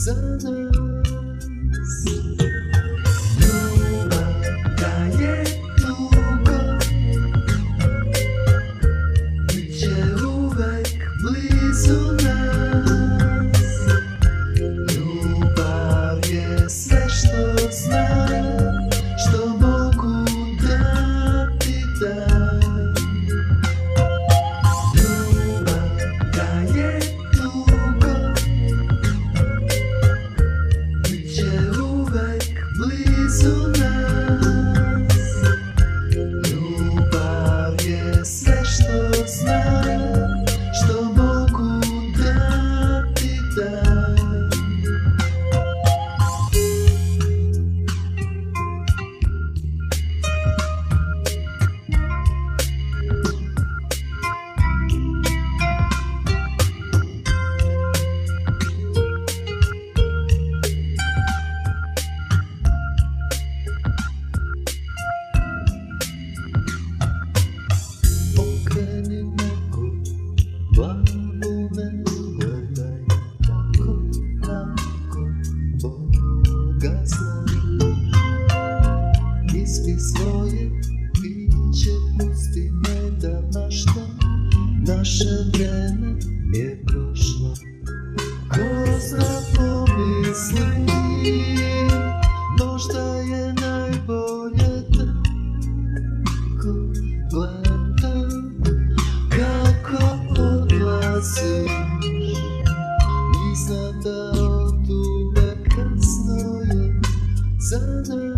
za nas. Ljubav traje dugo, bit će uvek blizu nas. Ljubav je sve što znam, što mogu da ti dam. Ljubav traje dugo, bit će uvek blizu nas. Ljubav je sve što znam, što mogu da ti dam. Okreni neko glavu, ne gledaj tako, Boga znaš. Ispi svoje biće, pusti me da maštam, naše vreme je prošlo. Ko zna, pomisli, možda je najbolje tako gledam kako odlaziš i znam da od uvek kasno je za nas.